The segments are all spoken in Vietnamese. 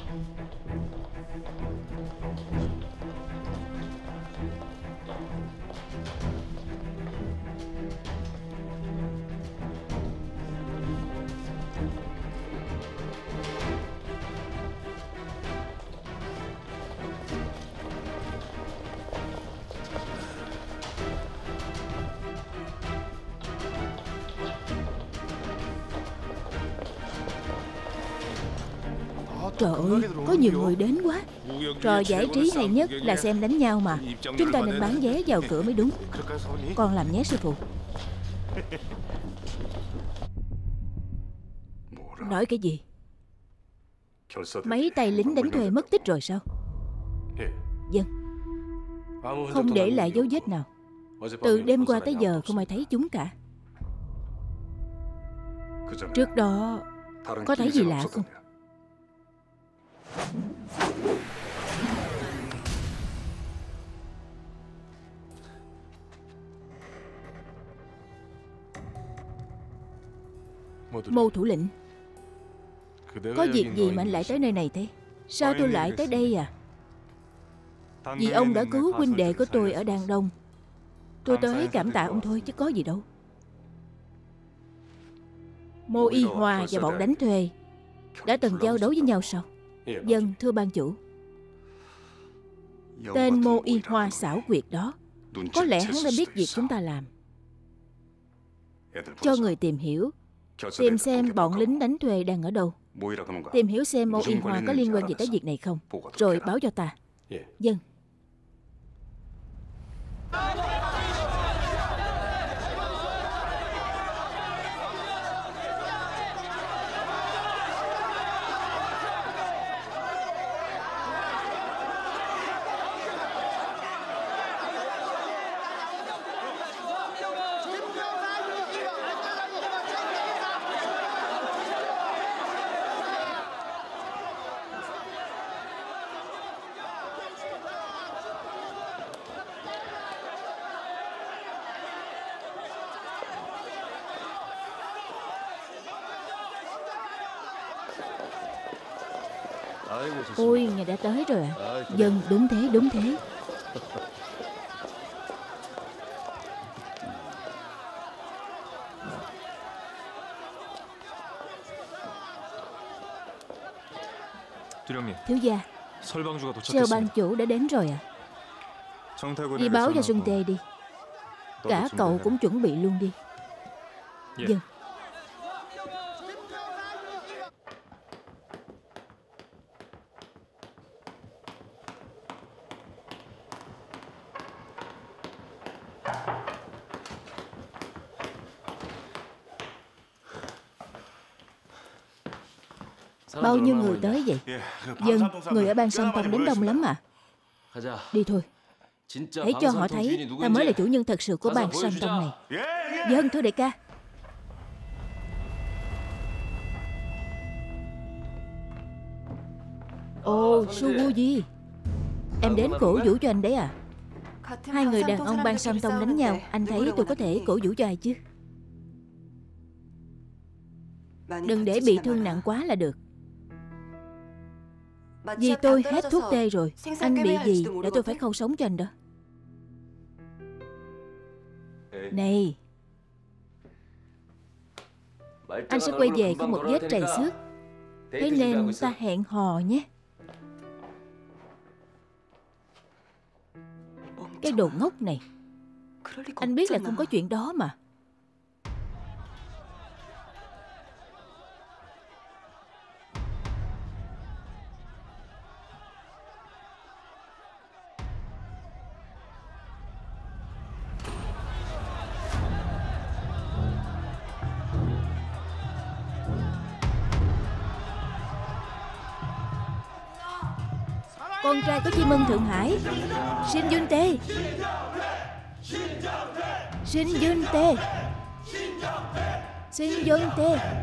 Trời ơi, có nhiều người đến quá. Trò giải trí hay nhất là xem đánh nhau mà. Chúng ta nên bán vé vào cửa mới đúng. Con làm nhé sư phụ. Nói cái gì? Mấy tay lính đánh thuê mất tích rồi sao? Vâng. Không để lại dấu vết nào. Từ đêm qua tới giờ không ai thấy chúng cả. Trước đó có thấy gì lạ không? Mô thủ lĩnh, có việc gì mà anh lại tới nơi này thế? Sao tôi lại tới đây à? Vì ông đã cứu huynh đệ của tôi ở Đan Đông. Tôi tới cảm tạ ông thôi chứ có gì đâu. Mô Y Hoa và bọn đánh thuê đã từng giao đấu với nhau sao? Vâng, thưa ban chủ. Tên Mô Y Hoa xảo quyệt đó, có lẽ hắn đã biết việc chúng ta làm. Cho người tìm hiểu, tìm xem bọn lính đánh thuê đang ở đâu. Tìm hiểu xem Mô Y Hoa có liên quan gì tới việc này không, rồi báo cho ta. Vâng. Ôi, ngài đã tới rồi ạ. Vâng, đúng thế, đúng thế. Thiếu gia, Sơ ban chủ đã đến rồi ạ. Đi báo cho Xuân Tê đi. Cả cậu cũng chuẩn bị luôn đi. Vâng. Bao nhiêu người tới vậy? Vâng, người ở Ban Sơn Tông đến đông lắm à. Đi thôi. Hãy cho họ thấy ta mới là chủ nhân thật sự của Ban Sơn Tông này. Vâng, thưa đại ca. Ồ, Suguji, em đến cổ vũ cho anh đấy à? Hai người đàn ông Ban Sơn Tông đánh nhau, anh thấy tôi có thể cổ vũ cho ai chứ? Đừng để bị thương nặng quá là được. Vì tôi hết thuốc tê rồi. Anh bị gì để tôi phải khâu sống cho anh đó. Này, anh sẽ quay về có một vết trầy xước. Thế nên ta hẹn hò nhé. Cái đồ ngốc này. Anh biết là không có chuyện đó mà. Con trai của Chim Ưng Thượng Hải, Shin Yun Tae. Shin Yun Tae. Shin Yun Tae.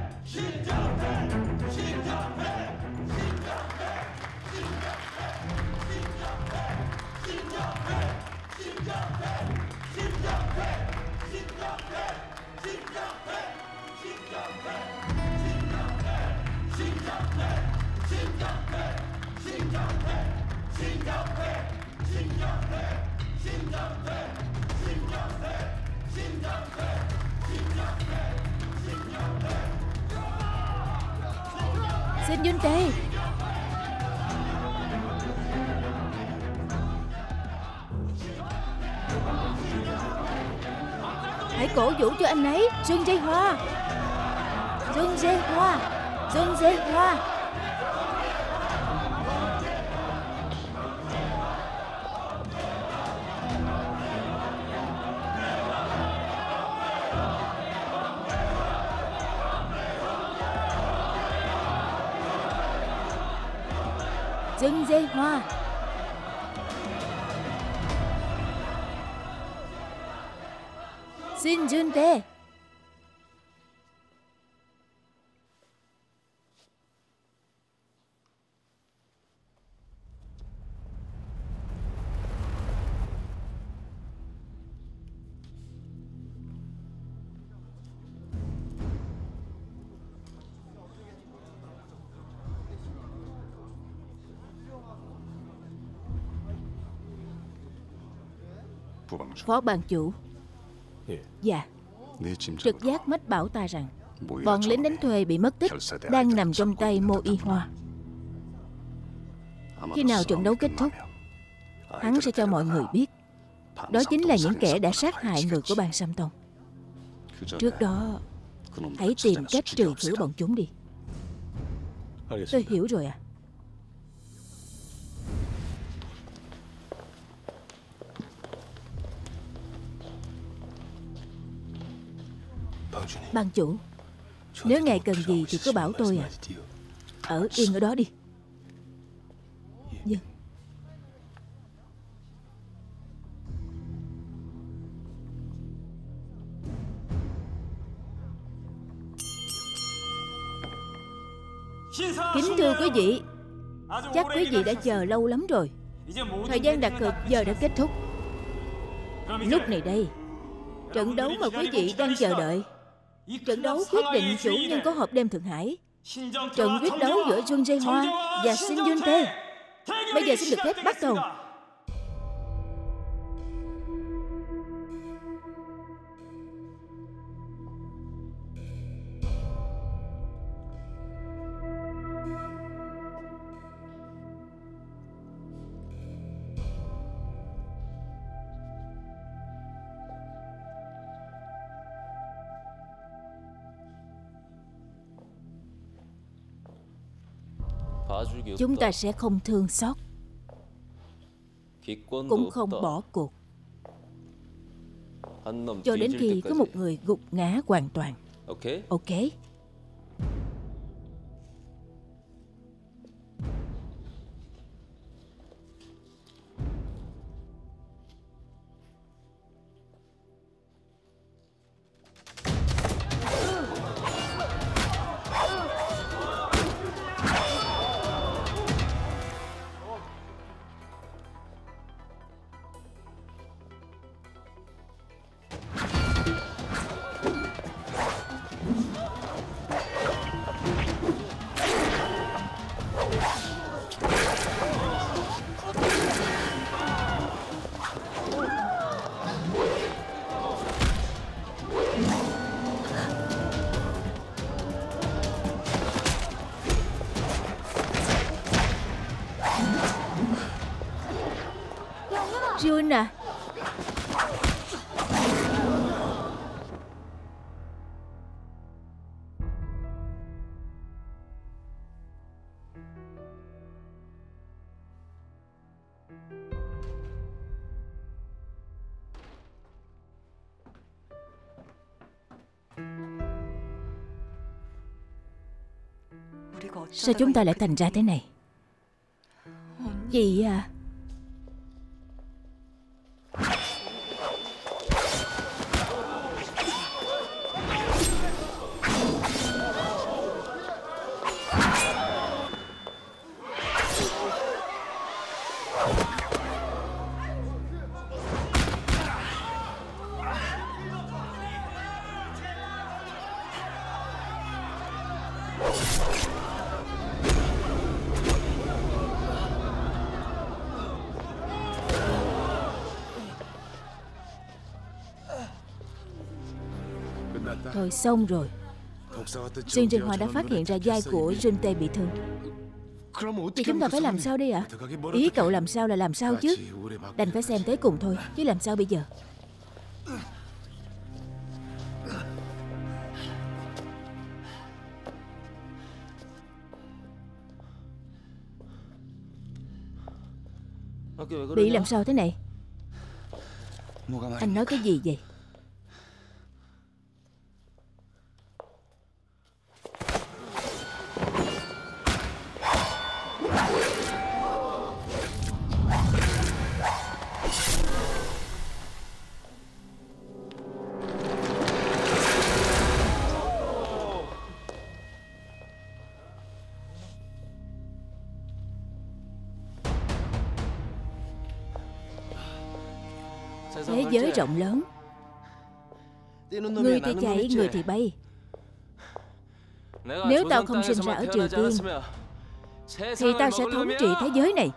Xin Duyên Tê. Hãy cổ vũ cho anh ấy. Dương Dây Hoa. Dương Dây Hoa. Dương Dây Hoa. Dương Dây Hoa. Xin Duyên Tê. Phó ban chủ. Dạ. Trực giác mách bảo ta rằng bọn lính đánh thuê bị mất tích đang nằm trong tay Mô Y Hoa. Khi nào trận đấu kết thúc, hắn sẽ cho mọi người biết. Đó chính là những kẻ đã sát hại người của Ban Sam Tông. Trước đó, hãy tìm cách trừ khử bọn chúng đi. Tôi hiểu rồi ạ. Ban chủ, nếu ngài cần gì thì cứ bảo tôi à. Ở yên ở đó đi. Vâng. Kính thưa quý vị, chắc quý vị đã chờ lâu lắm rồi. Thời gian đặt cược giờ đã kết thúc. Lúc này đây, trận đấu mà quý vị đang chờ đợi, trận đấu quyết định chủ nhân có hộp đêm Thượng Hải. Trận quyết đấu giữa Dương Dây Hoa và Xin Duyên Tê bây giờ xin được phép bắt đầu. Chúng ta sẽ không thương xót, cũng không bỏ cuộc, cho đến khi có một người gục ngã hoàn toàn. Ok. Jun à. Sao chúng ta lại thành ra thế này? Chị à. Thôi xong rồi. Xuyên Trinh Hoa đã phát hiện ra vai của Junte bị thương. Thì chúng ta phải làm sao đây ạ? Ý cậu làm sao là làm sao chứ? Đành phải xem tới cùng thôi, chứ làm sao bây giờ? Bị làm sao thế này? Anh nói cái gì vậy? Thế giới rộng lớn, người thì chạy, người thì bay. Nếu tao không sinh ra ở Triều Tiên thì tao sẽ thống trị thế giới này.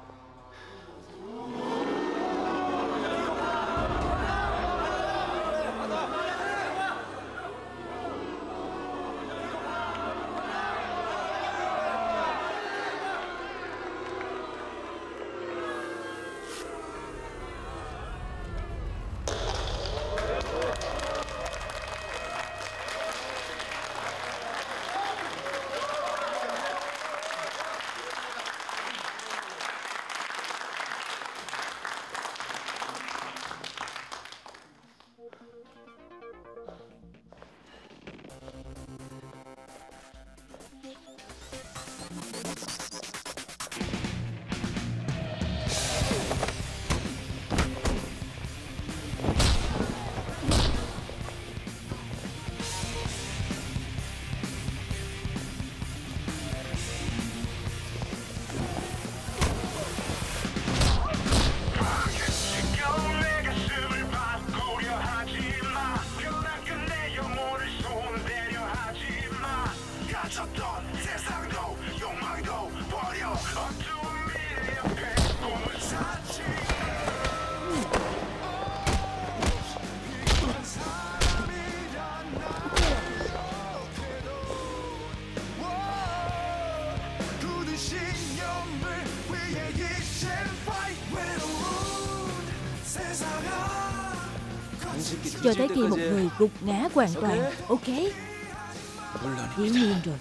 Cho tới khi một người gục ngã hoàn toàn. Ok. Dĩ nhiên rồi.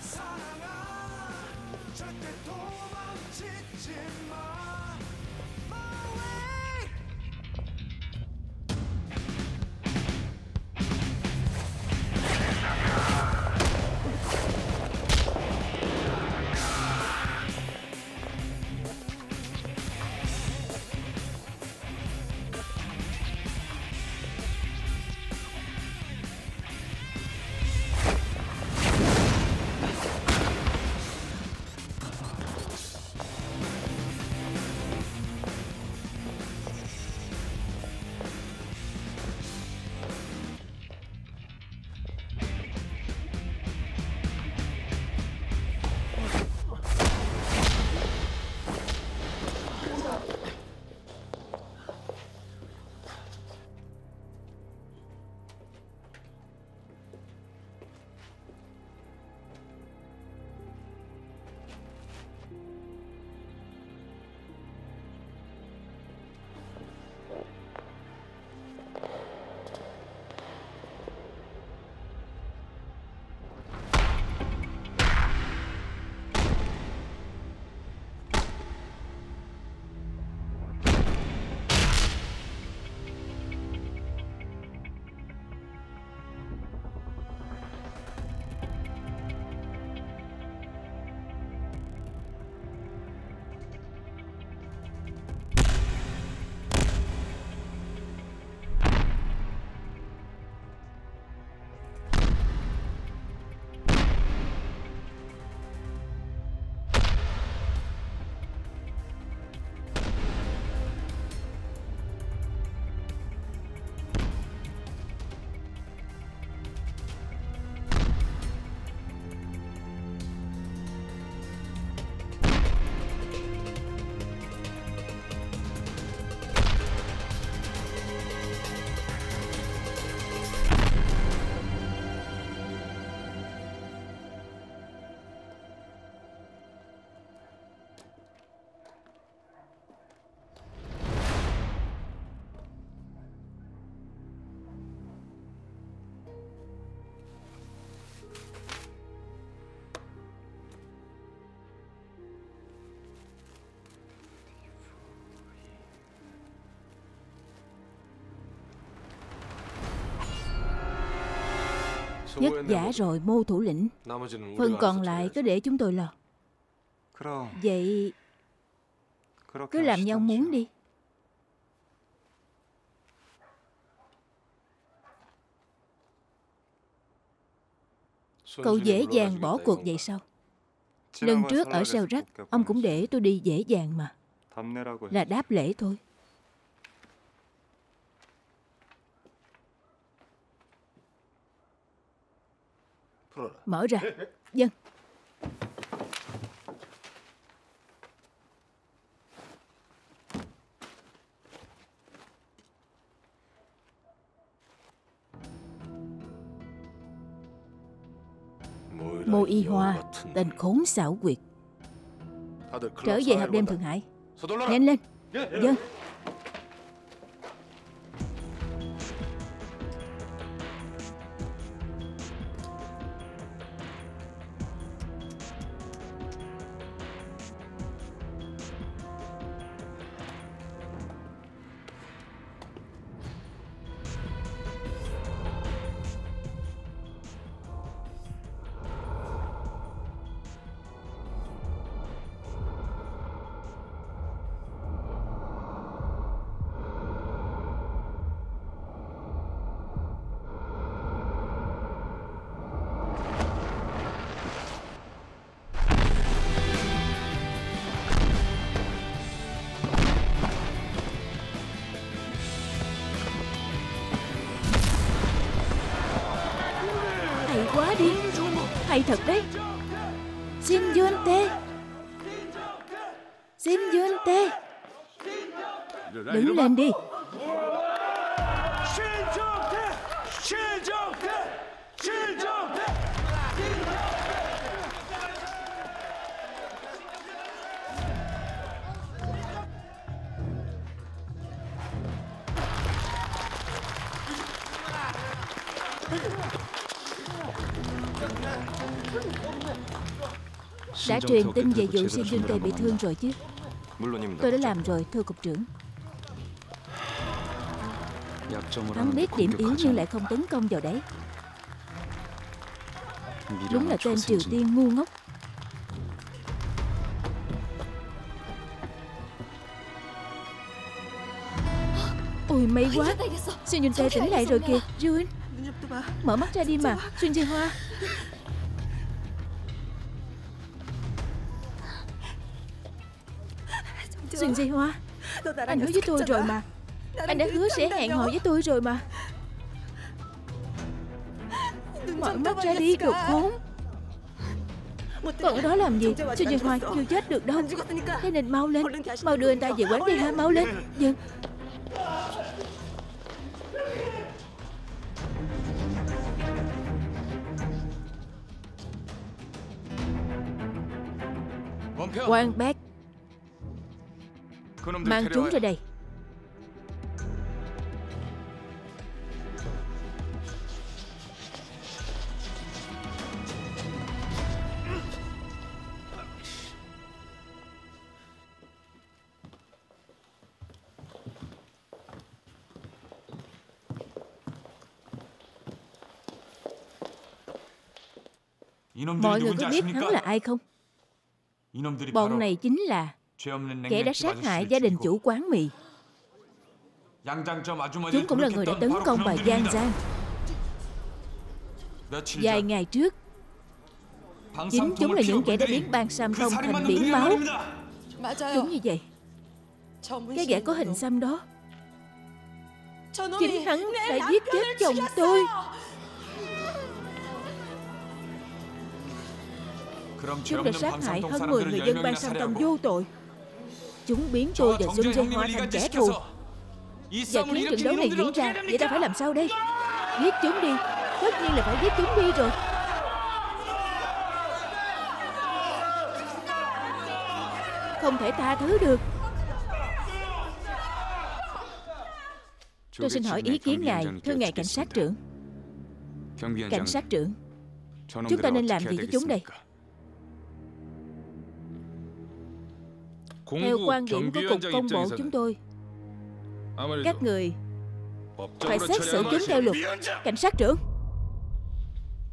Vất vả rồi Mô thủ lĩnh. Phần còn lại cứ để chúng tôi lo. Vậy cứ làm nhau muốn đi. Cậu dễ dàng bỏ cuộc vậy sao? Lần trước ở Seo-rắc, ông cũng để tôi đi dễ dàng mà. Là đáp lễ thôi. Mở ra. Vâng. Mô Y Hoa, tên khốn xảo quyệt. Trở về hộp đêm Thượng Hải. Nhanh lên. Vâng. Hay quá đi. Hay thật đấy. Xin Yun Tê. Xin Yun Tê. Đứng lên đi. Đã truyền tin về vụ Xin Yun Tê bị thương rồi chứ? Tôi đã làm rồi, thưa cục trưởng. Hắn biết điểm yếu nhưng lại không tấn công vào đấy. Đúng là tên Triều Tiên ngu ngốc. Ôi may quá. Xin Yun Tê tỉnh lại rồi kìa. Yun, mở mắt ra đi mà. Xin Ji Hoa. Xin Ji Hoa, anh hứa với tôi rồi mà. Anh đã hứa sẽ hẹn hò với tôi rồi mà. Mở mắt ra đi, đồ khốn. Còn ở đó làm gì? Xin Ji Hoa chưa chết được đâu. Thế nên mau lên. Mau đưa anh ta về quán đi ha. Mau lên. Vâng. Quang Bác, mang chúng ra đây. Mọi người có biết hắn là ai không? Bọn này chính là kẻ đã sát hại gia đình chủ quán mì. Chúng cũng là người đã tấn công bà Giang Giang. Vài ngày trước, chính chúng là những kẻ đã biến Ban Sam Tông thành biển máu. Đúng như vậy. Cái gã có hình xăm đó, chính hắn đã giết chết chồng tôi. Chúng đã sát hại hơn 10 người dân Ban Sam Tông vô tội. Chúng biến tôi và Sun Jae Hoa thành kẻ thù và khiến trận đấu này diễn ra. Vậy ta phải làm sao đây? Giết chúng đi. Tất nhiên là phải giết chúng đi rồi. Không thể tha thứ được. Tôi xin hỏi ý kiến ngài, thưa ngài cảnh sát trưởng. Cảnh sát trưởng, chúng ta nên làm gì với chúng đây? Theo quan điểm của Cục Công bộ chúng tôi, các người phải xét xử chúng theo luật. Cảnh sát trưởng,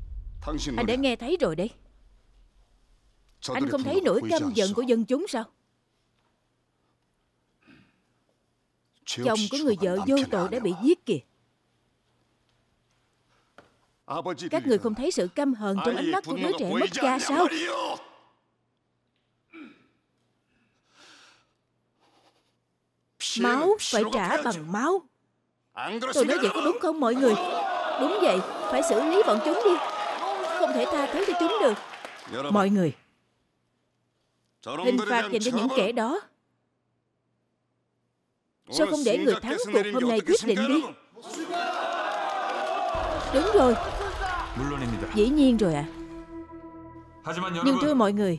Anh đã nghe thấy rồi đấy. Anh không thấy nỗi căm giận của dân chúng sao? Chồng của người vợ vô tội đã bị giết kìa. Các người không thấy sự căm hờn trong ánh mắt của đứa trẻ mất cha sao? Máu phải trả bằng máu. Tôi nói vậy có đúng không mọi người? Đúng vậy, phải xử lý bọn chúng đi. Không thể tha thứ cho chúng được. Mọi người, hình phạt dành cho những kẻ đó. Sao không để người thắng cuộc hôm nay quyết định đi? Đúng rồi. Dĩ nhiên rồi ạ. Nhưng thưa mọi người,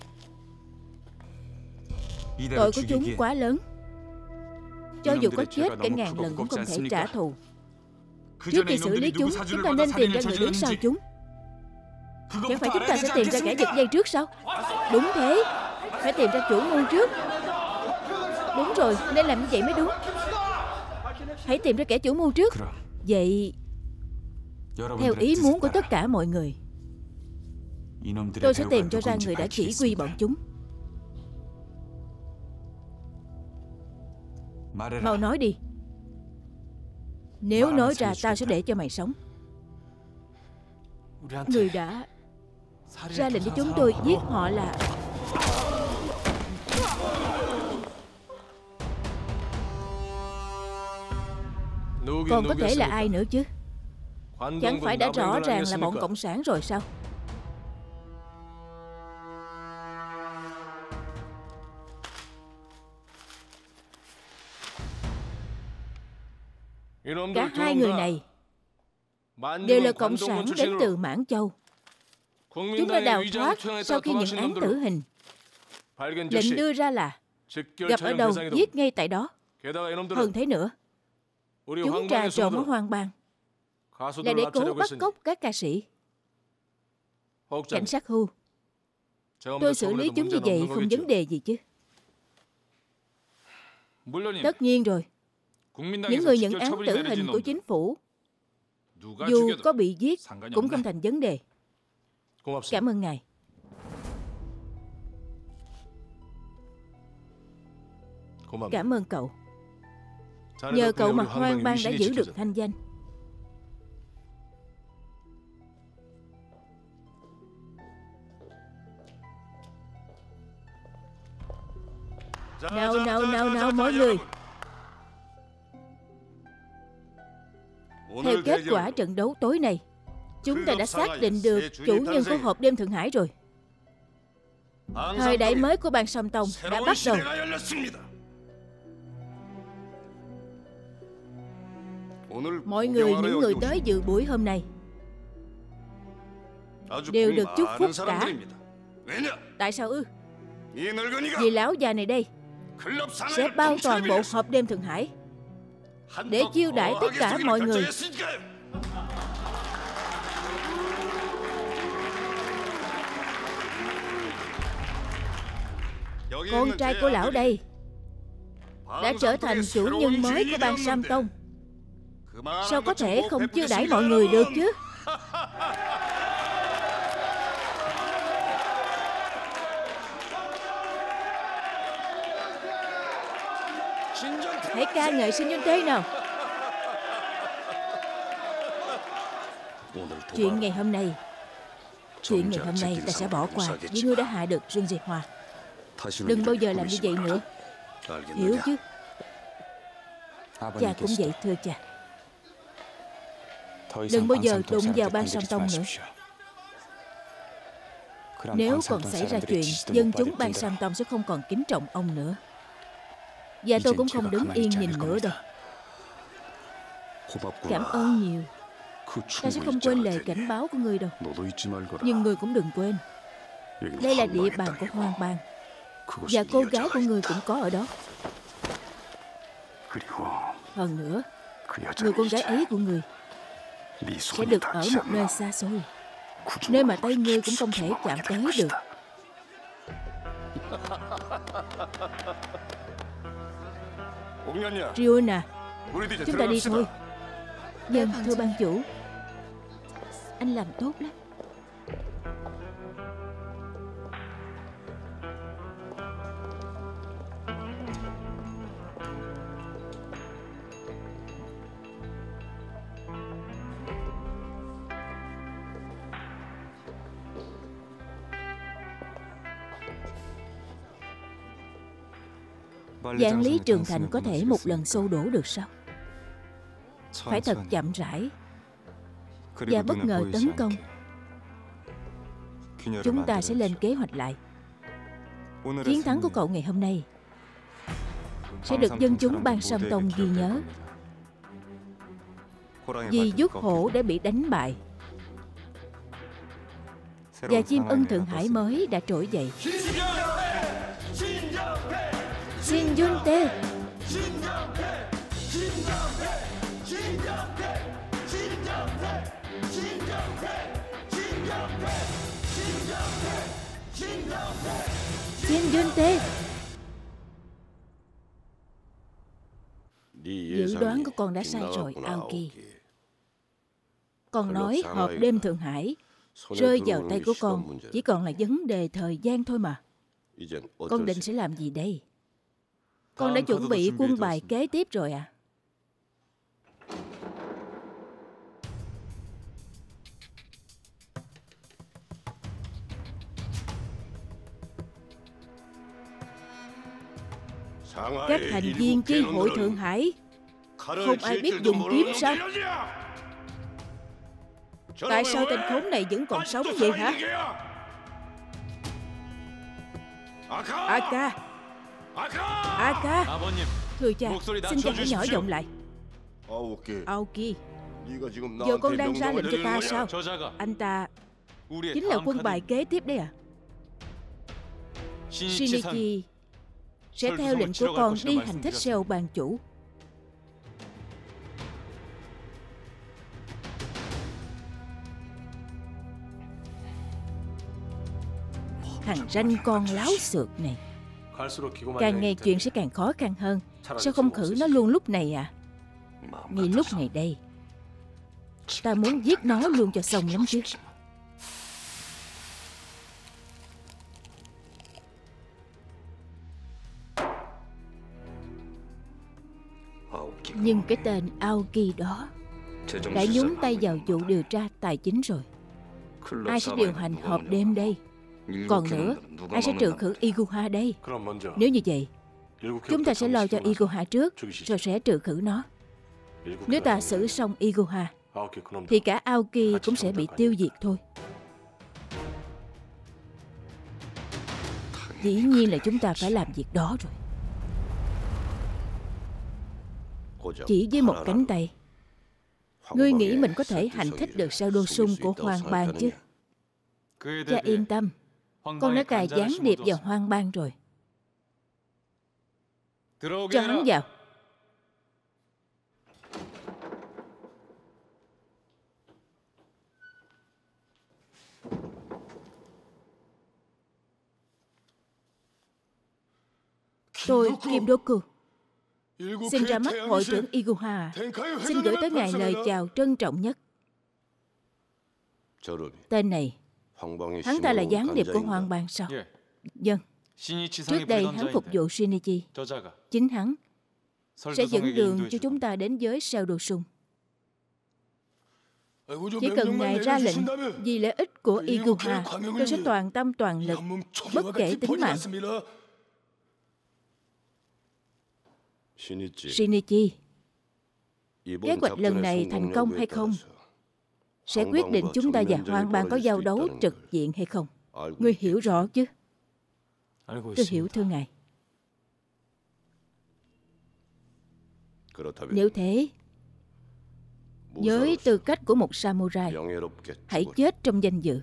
tội của chúng quá lớn. Cho dù có chết cả ngàn lần cũng không thể trả thù. Trước khi xử lý chúng ta nên tìm ra người đứng sau chúng. Chẳng phải chúng ta sẽ tìm ra kẻ giật dây trước sao? Đúng thế. Phải tìm ra chủ mưu trước. Đúng rồi, nên làm như vậy mới đúng. Hãy tìm ra kẻ chủ mưu trước. Vậy theo ý muốn của tất cả mọi người, tôi sẽ tìm cho ra người đã chỉ huy bọn chúng. Mau nói đi. Nếu nói ra tao sẽ để cho mày sống. Người đã ra lệnh cho chúng tôi giết họ là... Còn có thể là ai nữa chứ? Chẳng phải đã rõ ràng là bọn cộng sản rồi sao? Cả hai người này đều là cộng sản đến từ Mãn Châu. Chúng đã đào thoát sau khi nhận án tử hình. Lệnh đưa ra là gặp ở đâu giết ngay tại đó. Hơn thế nữa, chúng trà trộn ở hoang bang là để cố bắt cóc các ca sĩ. Cảnh sát Hu, tôi xử lý chúng như vậy không vấn đề gì chứ? Tất nhiên rồi. Những người nhận án tử hình của chính phủ dù có bị giết cũng không thành vấn đề. Cảm ơn ngài. Cảm ơn cậu. Nhờ cậu mà hoang bang đã giữ được thanh danh. Nào mọi người. Theo kết quả trận đấu tối nay, chúng ta đã xác định được chủ nhân của hộp đêm Thượng Hải rồi. Thời đại mới của bang Song Tông đã bắt đầu. Mọi người, những người tới dự buổi hôm nay đều được chúc phúc cả. Tại sao ư? Vì lão già này đây sẽ bao toàn bộ hộp đêm Thượng Hải để chiêu đãi tất cả mọi người. Con trai của lão đây đã trở thành chủ nhân mới của bang Sam Tông. Sao có thể không chiêu đãi mọi người được chứ? Hãy ca ngợi Sinh Nhân Thế nào. Chuyện ngày hôm nay ta sẽ bỏ qua vì ngươi đã hại được Riêng Diệt Hòa. Đừng bao giờ làm như vậy nữa. Hiểu chứ? Cha cũng vậy thưa cha. Đừng bao giờ đụng vào bang Song Tông nữa. Nếu còn xảy ra chuyện, dân chúng bang Song Tông sẽ không còn kính trọng ông nữa. Và tôi cũng không đứng yên nhìn nữa đâu. Cảm ơn nhiều. Ta sẽ không quên lời cảnh báo của ngươi đâu. Nhưng ngươi cũng đừng quên, đây là địa bàn của hoang bang, và cô gái của ngươi cũng có ở đó. Hơn nữa, người con gái ấy của ngươi sẽ được ở một nơi xa xôi, nơi mà tay ngươi cũng không thể chạm tới được. Riona, chúng ta đi thôi. Vâng, thưa ban chủ. Anh làm tốt lắm. Vạn lý trường thành có thể một lần xô đổ được sao? Phải thật chậm rãi và bất ngờ tấn công. Chúng ta sẽ lên kế hoạch lại. Chiến thắng của cậu ngày hôm nay sẽ được dân chúng Ban Sam Tông ghi nhớ. Vì giết hổ đã bị đánh bại và chim ưng Thượng Hải mới đã trỗi dậy. Shin Yun-tae. Shin Yun-tae. Dự đoán của con đã sai rồi, Aoki. Con nói hộp đêm Thượng Hải rơi vào tay của con chỉ còn là vấn đề thời gian thôi mà. Con định sẽ làm gì đây? Con đã chuẩn bị quân bài kế tiếp rồi à? Các thành viên chi hội Thượng Hải không ai biết dùng kiếm sao? Tại sao tên khốn này vẫn còn sống vậy hả? Aka! Aka! Thưa cha, xin cha hãy nhỏ giọng lại. Aoki, giờ con đang ra lệnh cho ta sao? Anh ta chính là quân bài kế tiếp đấy à? Shinichi sẽ theo lệnh của con đi hành thích Seo ban chủ. Thằng ranh con láo xược này, càng ngày chuyện sẽ càng khó khăn hơn. Sao không khử nó luôn lúc này à? Ngay lúc này đây, ta muốn giết nó luôn cho xong lắm chứ. Nhưng cái tên Aoki đó đã nhúng tay vào vụ điều tra tài chính rồi. Ai sẽ điều hành họp đêm đây? Còn nữa, ai sẽ trừ khử Iguha đây? Nếu như vậy, chúng ta sẽ lo cho Iguha trước, rồi sẽ trừ khử nó. Nếu ta xử xong Iguha, thì cả Aoki cũng sẽ bị tiêu diệt thôi. Dĩ nhiên là chúng ta phải làm việc đó rồi. Chỉ với một cánh tay, ngươi nghĩ mình có thể hành thích được sao đô sung của Hoang Bang chứ? Cha yên tâm, con đã cài gián điệp vào Hoang Bang rồi. Cho hắn vào. Tôi Kim Doku xin ra mắt hội trưởng Iguha. Xin gửi tới ngài lời chào trân trọng nhất. Tên này, hắn ta là gián điệp của Hoang Bang sao? Vâng. Trước đây hắn phục vụ Shinichi. Chính hắn sẽ dẫn đường cho chúng ta đến với Sao Đồ Sung. Chỉ cần ngài ra lệnh vì lợi ích của Iguha, tôi sẽ toàn tâm toàn lực, bất kể tính mạng. Shinichi, kế hoạch lần này thành công hay không sẽ quyết định chúng ta và Hoang Bang có giao đấu trực diện hay không. Ngươi hiểu rõ chứ? Tôi hiểu thưa ngài. Nếu thế, với tư cách của một samurai, hãy chết trong danh dự.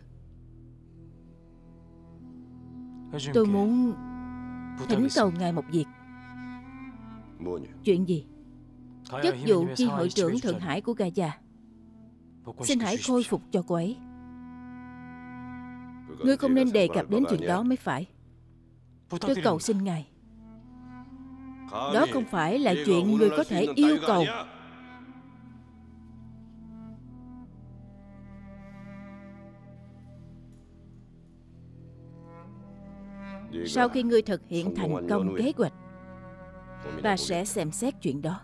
Tôi muốn thỉnh cầu ngài một việc. Chuyện gì? Chức vụ chi hội trưởng Thượng Hải của Gaia, xin hãy khôi phục cho cô ấy. Ngươi không nên đề cập đến chuyện đó mới phải. Tôi cầu xin ngài. Đó không phải là chuyện ngươi có thể yêu cầu. Sau khi ngươi thực hiện thành công kế hoạch, ta sẽ xem xét chuyện đó.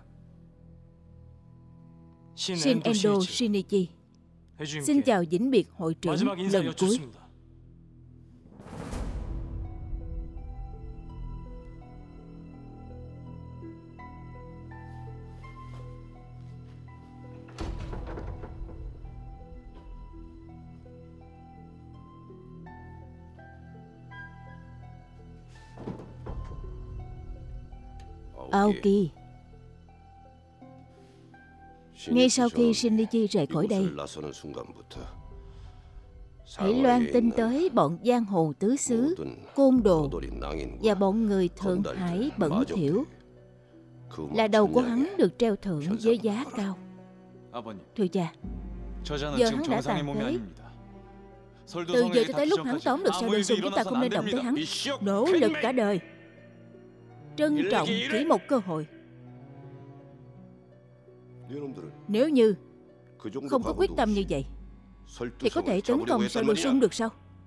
Shin Endo Shinichi xin chào vĩnh biệt hội trưởng lần cuối. Aoki. Ngay sau khi Shinichi rời khỏi đây, hãy loan tin tới bọn giang hồ tứ xứ, côn đồ và bọn người Thượng Hải bẩn thỉu là đầu của hắn được treo thưởng với giá cao. Thưa cha, giờ hắn đã tàn phế. Từ giờ cho tới lúc hắn tóm được Sao Đơn Sung, chúng ta không nên động tới hắn. Nỗ lực cả đời, trân trọng chỉ một cơ hội. Nếu như không có quyết tâm như vậy thì có thể tấn công Sao Đơn Sung được sao?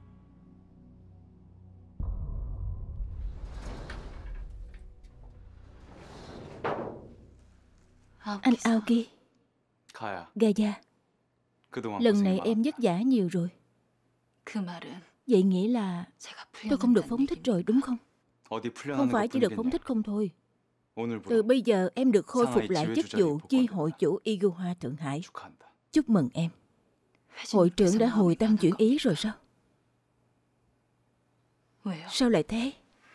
Anh Aoki. Gaya, lần này em vất vả nhiều rồi. Vậy nghĩa là tôi không được phóng thích rồi đúng không? Không phải chỉ được phóng thích không thôi. Từ bây giờ em được khôi phục lại chức vụ chi hội chủ Iguha Thượng Hải. Chúc mừng em. Hội trưởng đã hồi tâm chuyển ý rồi sao? Sao lại thế?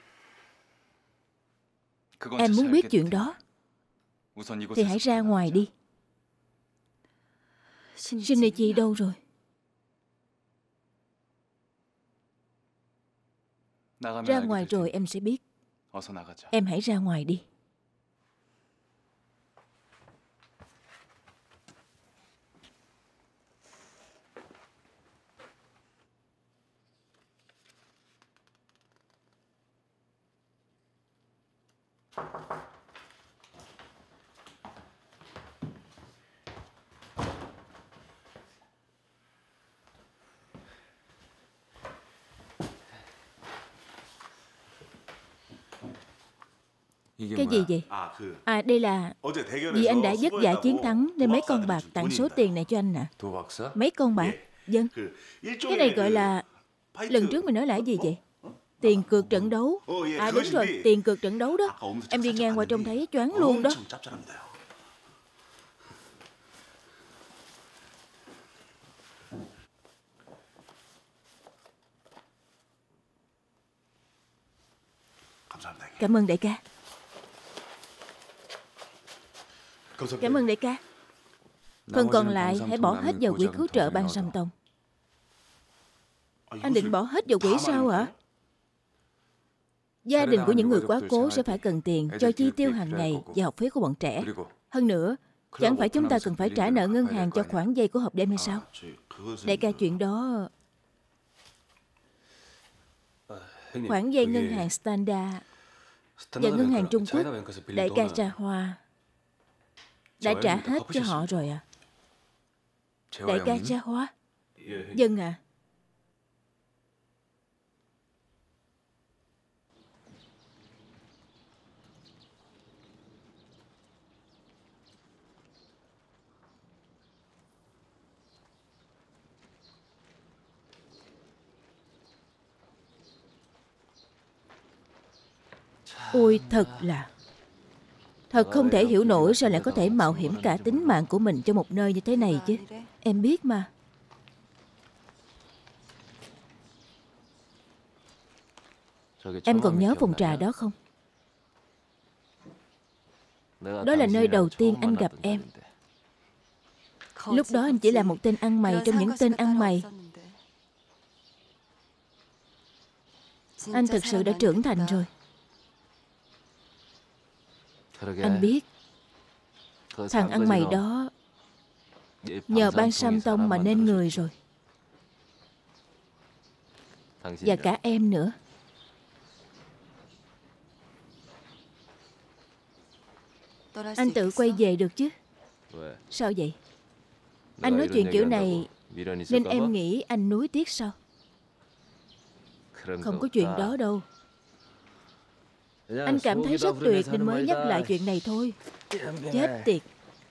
Em muốn biết chuyện đó thì hãy ra ngoài đi. Shinichi đâu rồi? Ra ngoài rồi em sẽ biết. Em hãy ra ngoài đi. Cái gì vậy? Đây là vì anh đã vất vả chiến thắng nên mấy con bạc tặng số tiền này cho anh nè. Mấy con bạc? Vâng. Cái này gọi là... Lần trước mình nói là gì vậy? Tiền cược trận đấu. Đúng rồi, tiền cược trận đấu đó. Em đi ngang qua trông thấy choáng luôn đó. Cảm ơn đại ca. Cảm ơn đại ca. Phần còn lại hãy bỏ hết vào quỹ cứu trợ Ban Sam Tông. Anh định bỏ hết vào quỹ sao hả? Gia đình của những người quá cố sẽ phải cần tiền cho chi tiêu hàng ngày và học phí của bọn trẻ. Hơn nữa, chẳng phải chúng ta cần phải trả nợ ngân hàng cho khoản vay của hộp đêm hay sao? Đại ca, chuyện đó... Khoản vay ngân hàng Standard và ngân hàng Trung Quốc, đại ca Cha Hoa đã trả hết cho họ rồi à? Đại ca Cha Hoa? Vâng ạ. Ôi thật không thể hiểu nổi sao lại có thể mạo hiểm cả tính mạng của mình cho một nơi như thế này chứ. Em biết mà. Em còn nhớ phòng trà đó không? Đó là nơi đầu tiên anh gặp em. Lúc đó anh chỉ là một tên ăn mày trong những tên ăn mày. Anh thật sự đã trưởng thành rồi. Anh biết, thằng ăn mày đó nhờ Ban Sam Tông mà nên người rồi. Và cả em nữa. Anh tự quay về được chứ? Sao vậy? Anh nói chuyện kiểu này nên em nghĩ anh nuối tiếc sao? Không có chuyện đó đâu. Anh cảm thấy rất tuyệt nên mới nhắc lại chuyện này thôi. Chết tiệt.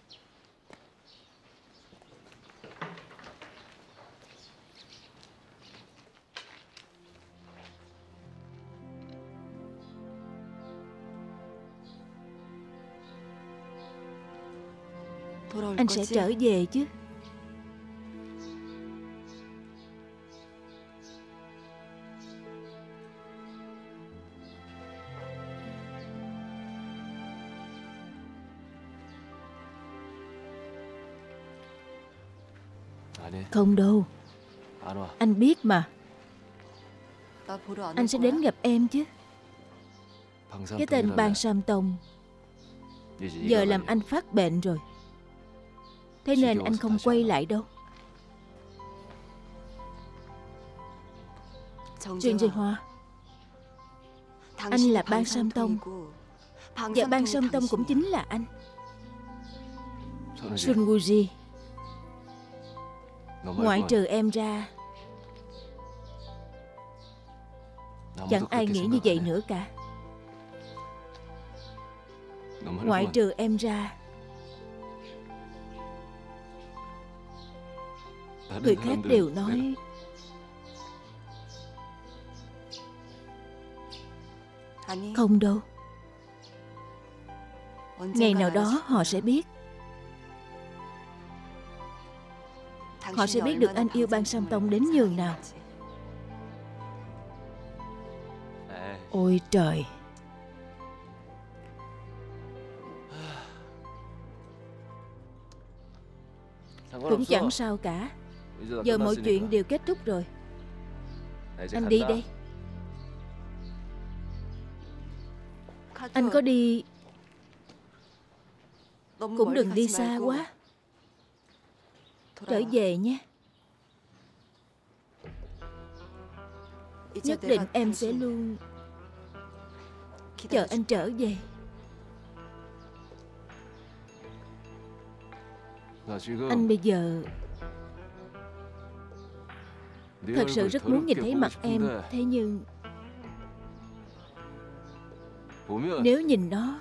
Anh sẽ trở về chứ. Không đâu. Anh biết mà. Anh sẽ đến gặp em chứ. Cái tên Ban Sam Tông giờ làm anh phát bệnh rồi. Thế nên anh không quay lại đâu. Trương Duy Hoa, anh là Ban Sam Tông, và Ban Sam Tông cũng chính là anh. Sun Wooji, ngoại trừ em ra, chẳng ai nghĩ như vậy nữa cả. Ngoại trừ em ra, người khác đều nói không đâu. Ngày nào đó họ sẽ biết. Họ sẽ biết được anh yêu Ban Sam Tông đến nhường nào. Ôi trời. Cũng chẳng sao cả. Giờ mọi chuyện đều kết thúc rồi. Anh đi đây. Anh có đi cũng đừng đi xa quá. Trở về nhé. Nhất định em sẽ luôn chờ anh trở về. Anh bây giờ thật sự rất muốn nhìn thấy mặt em. Thế nhưng nếu nhìn nó,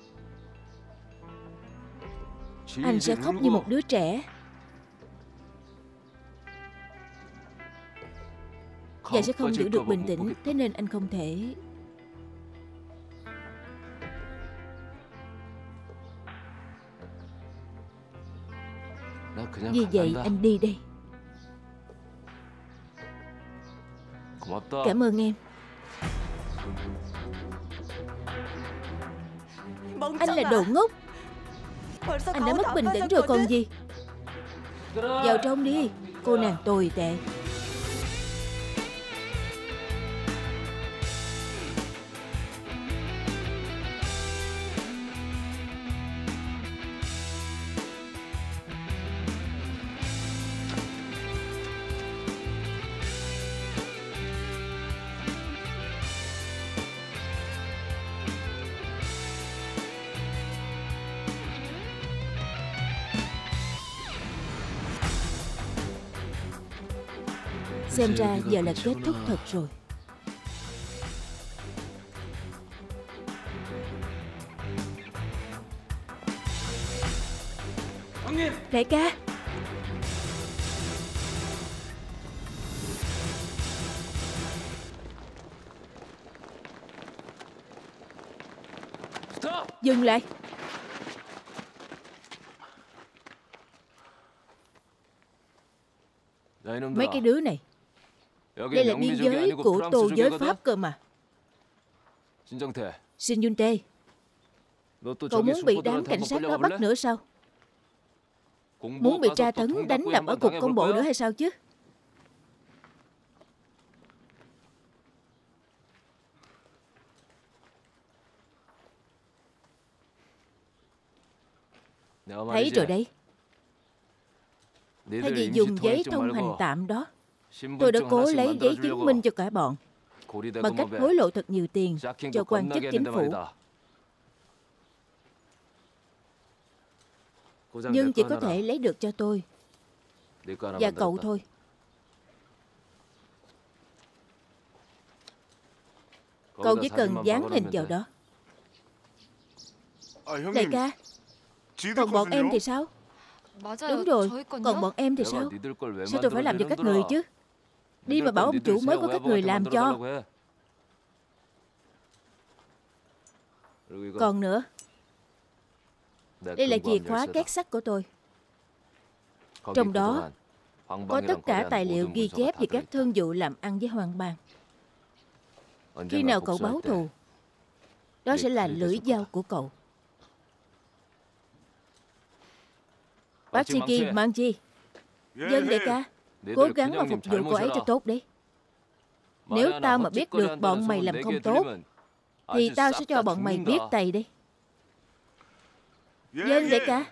anh sẽ khóc như một đứa trẻ và sẽ không giữ được bình tĩnh. Thế nên anh không thể. Vì vậy anh đi đây. Cảm ơn em. Anh là đồ ngốc. Anh đã mất bình tĩnh rồi còn gì. Vào trong đi, cô nàng tồi tệ. Xem ra giờ là kết thúc thật rồi. Đại ca. Dừng lại. Mấy cái đứa này, đây là biên giới của Tô giới Pháp cơ mà. Shin Yun-tae, cậu muốn bị đám cảnh sát đó bắt nữa sao? Muốn bị tra tấn đánh đập ở cục công bộ nữa hay sao chứ? Thấy rồi đấy. Thay vì dùng giấy thông hành tạm đó, tôi đã cố lấy giấy chứng minh cho cả bọn bằng cách hối lộ thật nhiều tiền cho quan chức chính phủ. Nhưng chỉ có thể lấy được cho tôi và cậu thôi. Cậu chỉ cần dán hình vào đó. Đại ca, còn bọn em thì sao? Đúng rồi, còn bọn em thì sao? Sao tôi phải làm cho các người chứ? Đi mà bảo ông chủ mới của các người làm cho. Còn nữa, đây là chìa khóa két sắt của tôi. Trong đó có tất cả tài liệu ghi chép về các thương vụ làm ăn với Hoàng Bang. Khi nào cậu báo thù, đó sẽ là lưỡi dao của cậu. Bác Shiki Manji, Dân đại ca, cố gắng mà phục vụ cô ấy cho tốt đi. Nếu tao mà biết được bọn mày làm không tốt thì tao sẽ cho bọn mày biết tay đi. Dân đại ca.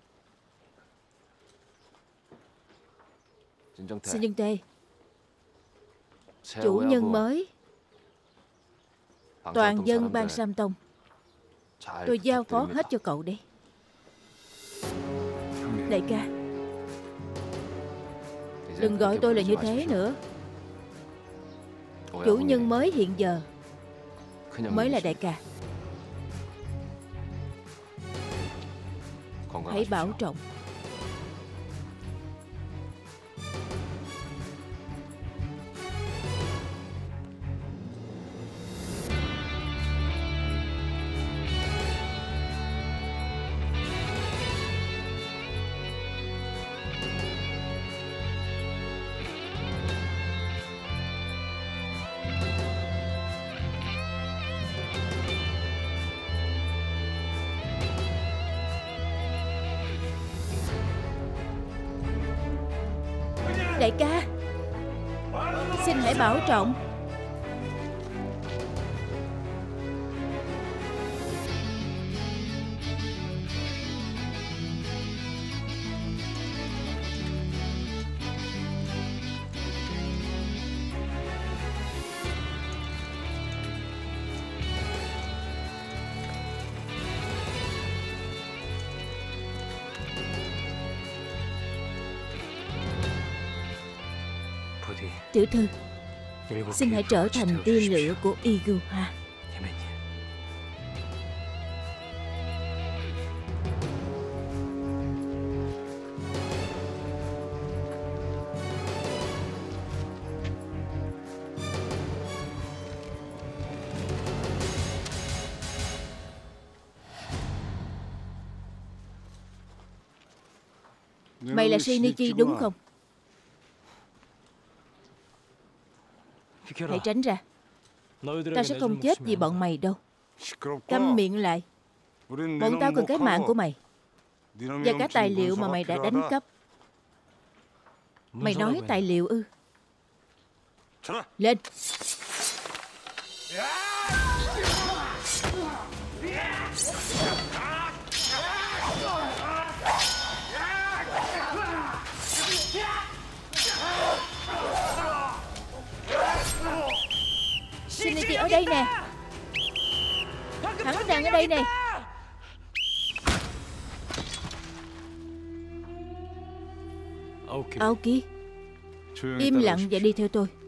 Xin Dân Tê, chủ nhân mới toàn dân Ban Sam Tông, tôi giao phó hết cho cậu đi. Đại ca, đừng gọi tôi là như thế nữa. Chủ nhân mới hiện giờ mới là đại ca. Hãy bảo trọng. Đại ca, xin hãy bảo trọng. Tiểu thư, xin hãy trở thành tia lửa của Iguha. Mày là Shinichi đúng không? Hãy tránh ra. Ta sẽ không chết vì bọn mày đâu. Câm miệng lại. Bọn tao cần cái mạng của mày và cả tài liệu mà mày đã đánh cắp. Mày nói tài liệu ư? Lên. Shinichi ở đây nè. Hắn đang ở đây nè. Aoki, im lặng và đi theo tôi.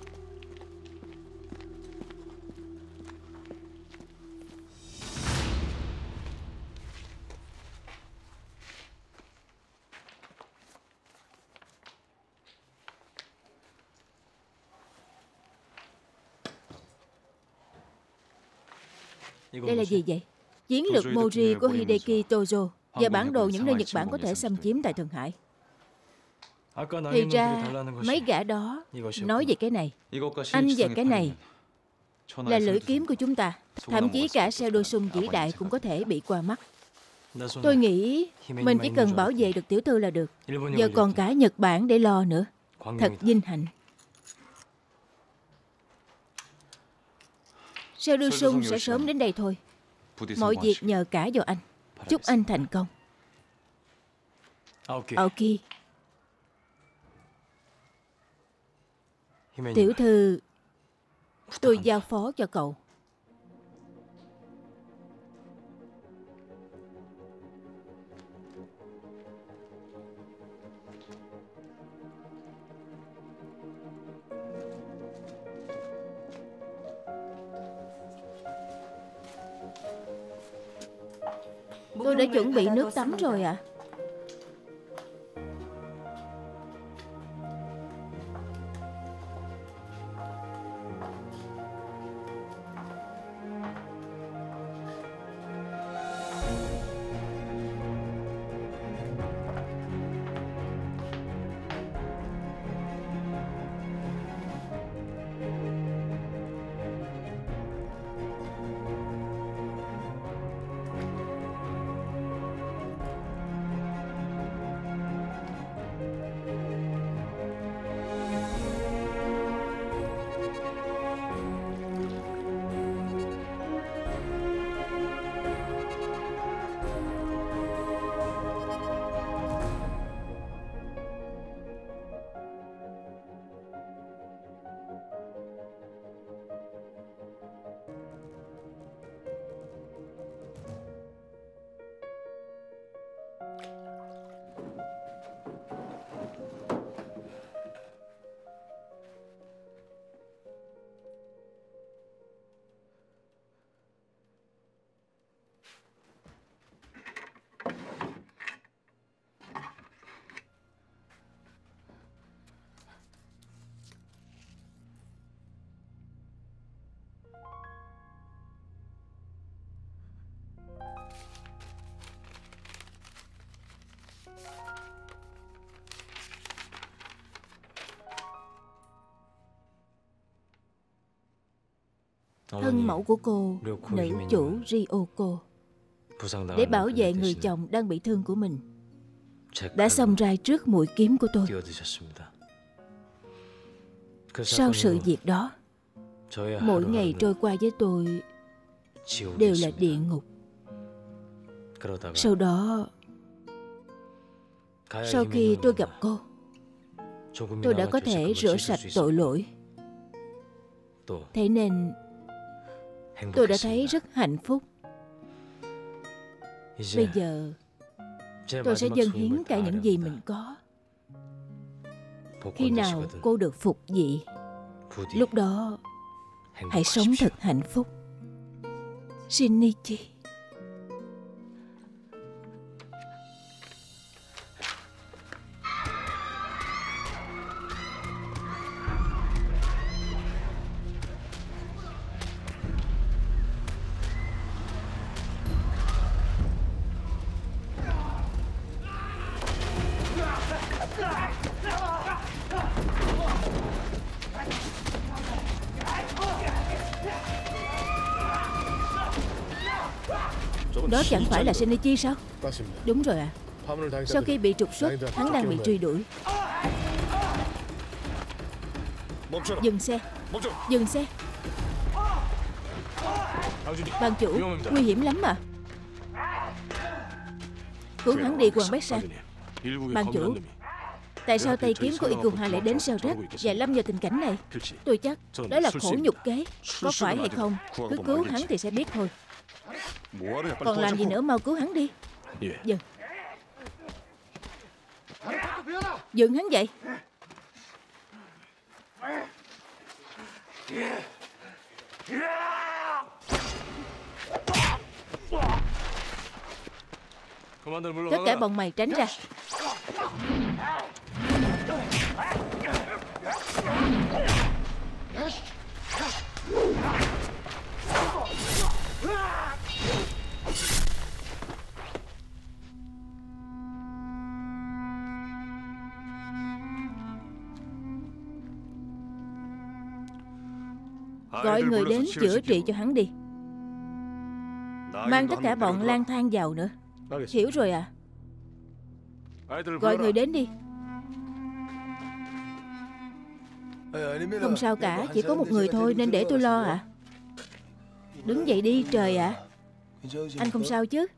Đây là gì vậy? Chiến lược Mori của Hideki Tojo và bản đồ những nơi Nhật Bản có thể xâm chiếm tại Thượng Hải. Thì ra mấy gã đó nói về cái này, anh về cái này là lưỡi kiếm của chúng ta. Thậm chí cả Seo Sung vĩ đại cũng có thể bị qua mắt. Tôi nghĩ mình chỉ cần bảo vệ được tiểu thư là được. Giờ còn cả Nhật Bản để lo nữa. Thật vinh hạnh. Seo Sung sẽ sớm đến đây thôi. Mọi việc nhờ cả vào anh. Chúc anh thành công. Aoki. Tiểu thư, tôi giao phó cho cậu. Tôi đã chuẩn bị nước tắm rồi ạ. thân mẫu của cô, nữ chủ Ryoko, để bảo vệ người chồng đang bị thương của mình, đã xông ra trước mũi kiếm của tôi. Sau sự việc đó, mỗi ngày trôi qua với tôi đều là địa ngục. Sau đó, sau khi tôi gặp cô, tôi đã có thể rửa sạch tội lỗi. Thế nên tôi đã thấy rất hạnh phúc. Bây giờ tôi sẽ dâng hiến cả những gì mình có. Khi nào cô được phục vị, lúc đó hãy sống thật hạnh phúc. Shinichi. Đó chẳng phải là Shinichi sao? Đúng rồi ạ. Sau khi bị trục xuất, hắn đang bị truy đuổi. Dừng xe. Dừng xe. Ban chủ, nguy hiểm lắm mà. Cứu hắn đi quần bách sang. Ban chủ, tại sao tay kiếm của Ikuha lại đến sao rách và lâm vào tình cảnh này? Tôi chắc đó là khổ nhục kế. Có phải hay không, cứ cứu hắn thì sẽ biết thôi. Còn làm gì nữa, mau cứu hắn đi. Dừng. Dừng hắn dậy. Tất cả bọn mày tránh ra. Gọi người đến chữa trị cho hắn đi. Mang tất cả bọn lang thang vào nữa. Hiểu rồi à? Gọi người đến đi. Không sao cả, chỉ có một người thôi nên để tôi lo ạ. Đứng dậy đi, trời ạ. Anh không sao chứ?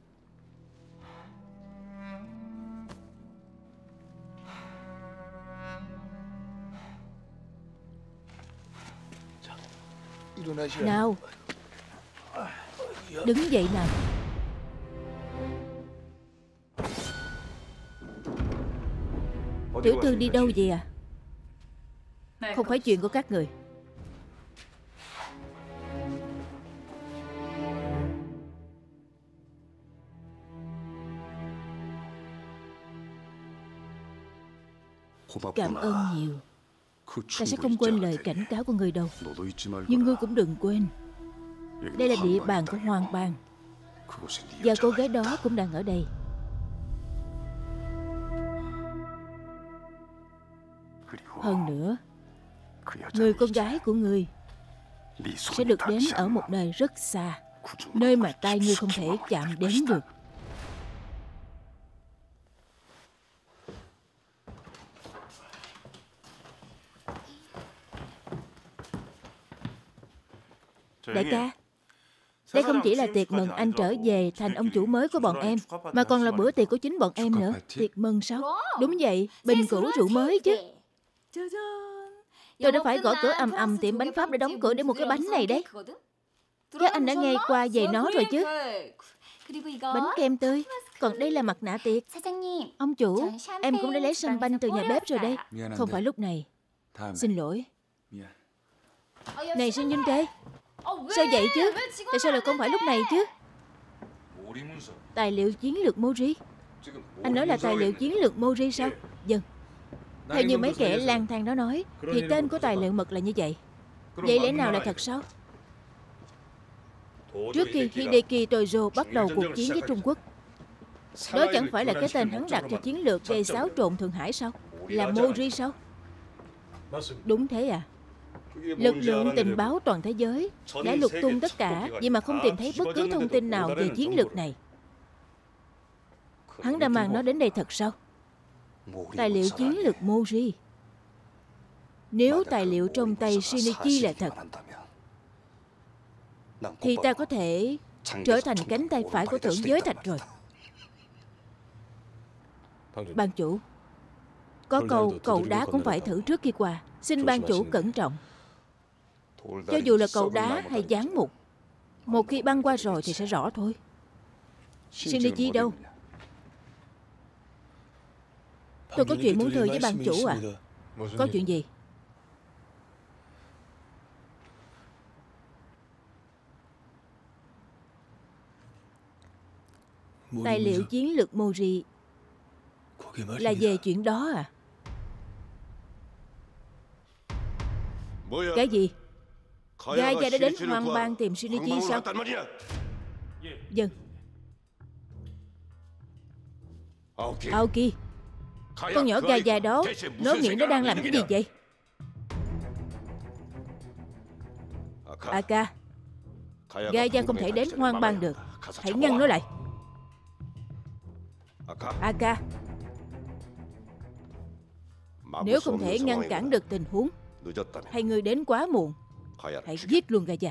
Nào, đứng dậy nào. Tiểu thư đi đâu vậy à? Không phải chuyện của các người. Cảm ơn nhiều. Ta sẽ không quên lời cảnh cáo của người đâu. Nhưng ngươi cũng đừng quên, đây là địa bàn của Hoang Bang, và cô gái đó cũng đang ở đây. Hơn nữa, người con gái của ngươi sẽ được đến ở một nơi rất xa, nơi mà tay ngươi không thể chạm đến được. Đại ca, đây không chỉ là tiệc mừng anh trở về thành ông chủ mới của bọn em, mà còn là bữa tiệc của chính bọn em nữa. Tiệc mừng sao? Đúng vậy, bình cũ rượu mới chứ. Tôi đã phải gõ cửa ầm ầm tiệm bánh Pháp để đóng cửa để mua cái bánh này đấy. Chắc anh đã nghe qua về nó rồi chứ. Bánh kem tươi. Còn đây là mặt nạ tiệc. Ông chủ, em cũng đã lấy champagne từ nhà bếp rồi đây. Không phải lúc này. Xin lỗi. Này Sinh Dinh Tê, sao vậy chứ? Tại sao lại không phải lúc này chứ? Tài liệu chiến lược Mori. Anh nói là tài liệu chiến lược Mori sao? Vâng. Theo như mấy kẻ lang thang đó nói, thì tên của tài liệu mật là như vậy. Vậy lẽ nào là thật sao? Trước khi Hideki Tojo bắt đầu cuộc chiến với Trung Quốc, đó chẳng phải là cái tên hắn đặt cho chiến lược gây xáo trộn Thượng Hải sao? Là Mori sao? Đúng thế à? Lực lượng tình báo toàn thế giới đã lục tung tất cả, vậy mà không tìm thấy bất cứ thông tin nào về chiến lược này. Hắn đã mang nó đến đây thật sao? Tài liệu chiến lược Mori. Nếu tài liệu trong tay Shinichi là thật, thì ta có thể trở thành cánh tay phải của Thượng Giới Thạch rồi. Ban chủ, có câu cầu đá cũng phải thử trước khi qua. Xin ban chủ cẩn trọng. Cho dù là cầu đá hay giáng mục, một khi băng qua rồi thì sẽ rõ thôi. Shinichi đâu? Tôi có chuyện muốn thưa với ban chủ à? Có chuyện gì? Tài liệu chiến lược Mori là về chuyện đó à? Cái gì? Gaia đã đến Hoang Bang tìm Shinichi sao? Vâng. Aoki, con nhỏ Gaia đó, nó nghĩ nó đang làm cái gì vậy? Aka, Gaia không thể đến Hoang Bang được. Hãy ngăn nó lại. Aka, nếu không thể ngăn cản được tình huống, hay người đến quá muộn, hãy giết luôn Gaia.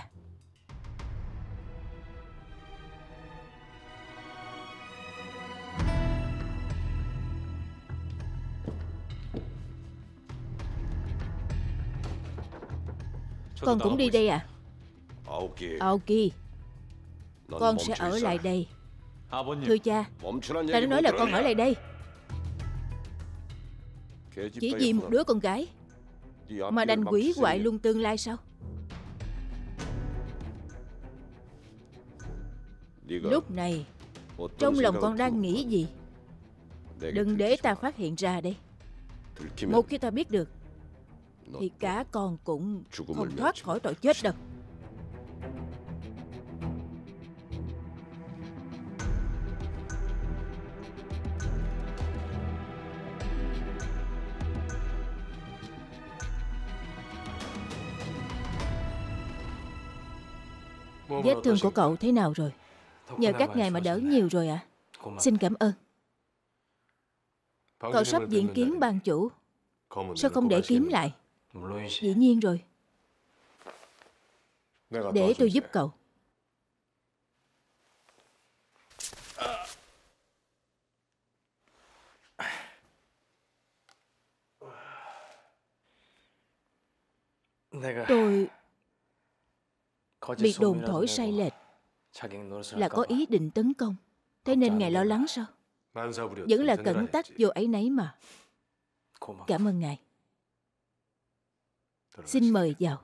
Con cũng đi đây à? Aoki, con sẽ ở lại đây. Thưa cha, ta đã nói là con ở lại đây. Chỉ vì một đứa con gái mà đành quỷ hoại luôn tương lai sao? Lúc này trong lòng con đang nghĩ gì? Đừng để ta phát hiện ra đây. Một khi ta biết được thì cả con cũng không thoát khỏi tội chết đâu. Vết thương của cậu thế nào rồi? Nhờ các ngài mà đỡ nhiều rồi ạ. Xin cảm ơn. Cậu sắp diện kiến ban chủ, sao không để kiếm lại? Dĩ nhiên rồi. Để tôi giúp cậu. Tôi bị đồn thổi sai lệch là có ý định tấn công. Thế nên ngài lo lắng sao? Vẫn là cẩn tắc vô ấy nấy mà. Cảm ơn ngài. Xin mời vào.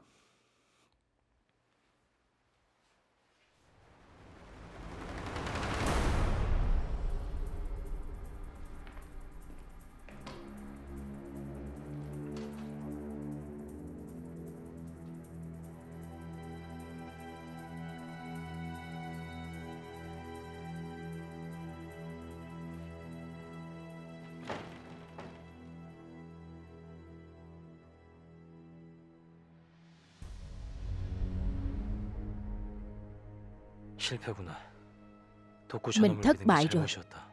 Mình thất bại rồi.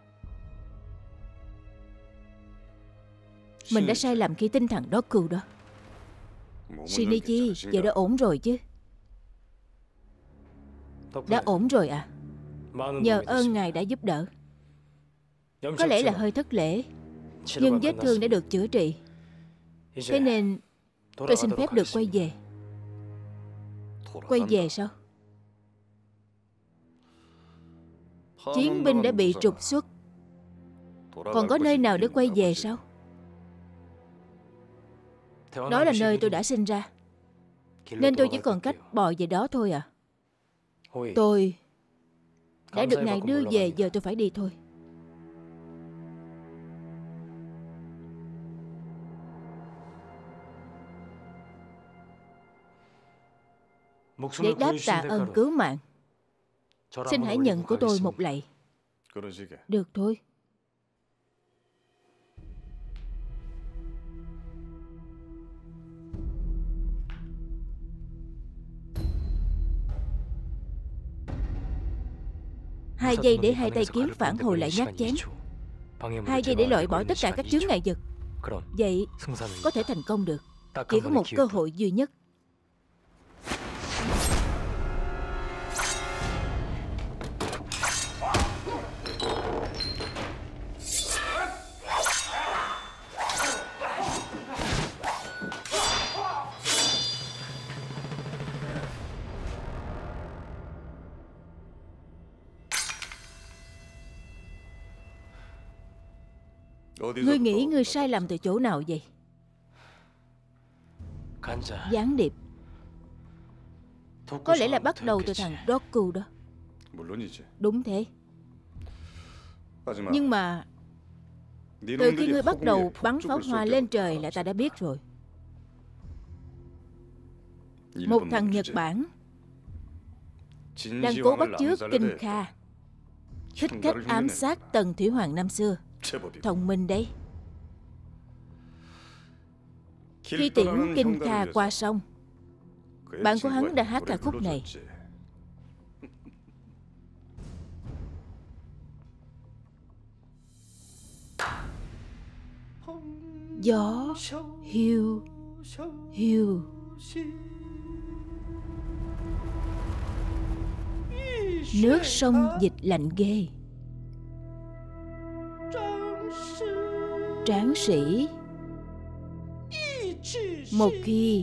Mình đã sai lầm khi tin thằng Doku đó. Shinichi, giờ đã ổn rồi chứ? Đã ổn rồi à? Nhờ ơn ngài đã giúp đỡ. Có lẽ là hơi thất lễ, nhưng vết thương đã được chữa trị. Thế nên tôi xin phép được quay về. Quay về sao? Chiến binh đã bị trục xuất, còn có nơi nào để quay về sao? Đó là nơi tôi đã sinh ra, nên tôi chỉ còn cách bò về đó thôi à. Tôi đã được ngài đưa về, giờ tôi phải đi thôi. Để đáp tạ ơn cứu mạng, xin hãy nhận của tôi một lạy. Được thôi. 2 giây để 2 tay kiếm phản hồi lại nhát chém, 2 giây để loại bỏ tất cả các chướng ngại vật. Vậy có thể thành công được. Chỉ có một cơ hội duy nhất. Ngươi nghĩ ngươi sai lầm từ chỗ nào vậy? Gián điệp. Có lẽ là bắt đầu từ thằng Doku đó. Đúng thế. Nhưng mà từ khi ngươi bắt đầu bắn pháo hoa lên trời là ta đã biết rồi. Một thằng Nhật Bản đang cố bắt chước Kinh Kha, thích cách ám sát Tần Thủy Hoàng năm xưa. Thông minh đấy. Khi tiễn Kinh Kha qua sông, bạn của hắn đã hát ca khúc này. Gió hiu hiu, nước sông dịch lạnh ghê. Tráng sĩ một khi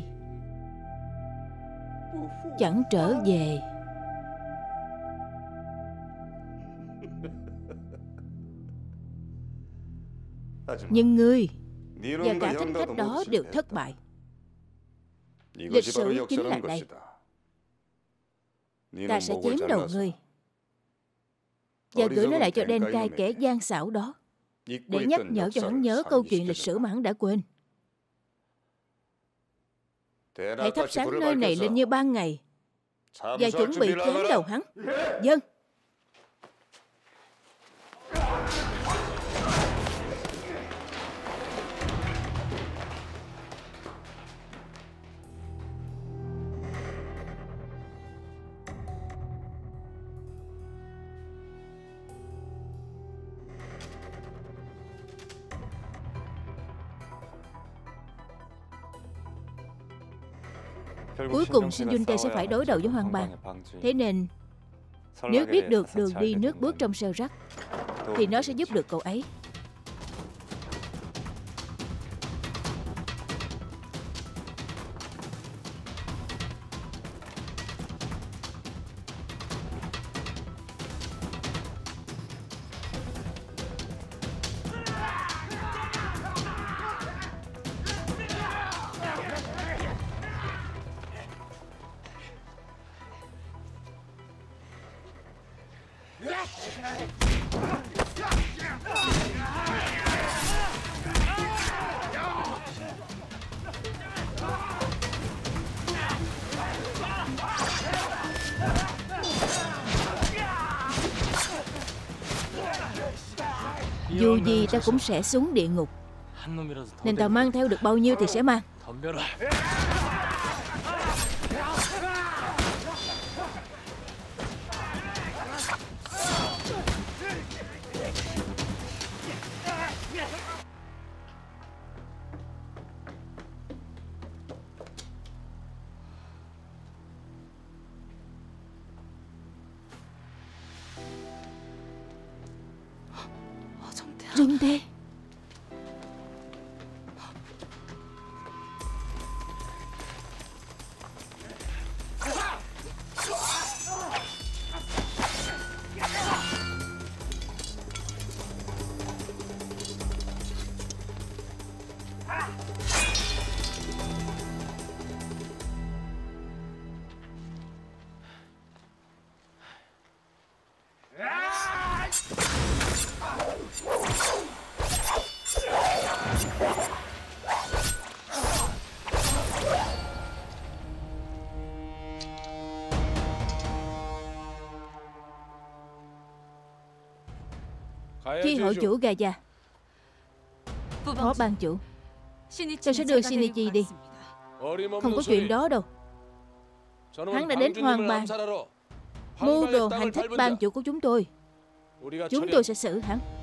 chẳng trở về, nhưng ngươi và cả thánh khách đó đều thất bại. Lịch sử chính là đây. Ta sẽ chém đầu ngươi và gửi nó lại cho Denkai, kẻ gian xảo đó, để nhắc nhở cho hắn nhớ câu chuyện lịch sử mà hắn đã quên. Hãy thắp sáng nơi này lên như ban ngày và chuẩn bị chém đầu hắn. Vâng. Cuối cùng Shin Yun-tae sẽ phải đối đầu với Hoang Bang. Thế nên nếu biết được đường đi nước bước trong sơ rắc thì nó sẽ giúp được cậu ấy. Dù gì ta cũng sẽ xuống địa ngục, nên ta mang theo được bao nhiêu thì sẽ mang. Rung Tê. Khi hội chủ Gaia, phó ban chủ, tôi sẽ đưa Shinichi đi. Không có chuyện đó đâu. Hắn đã đến Hoang Bang, mưu đồ hành thích ban chủ của chúng tôi. Chúng tôi sẽ xử hắn.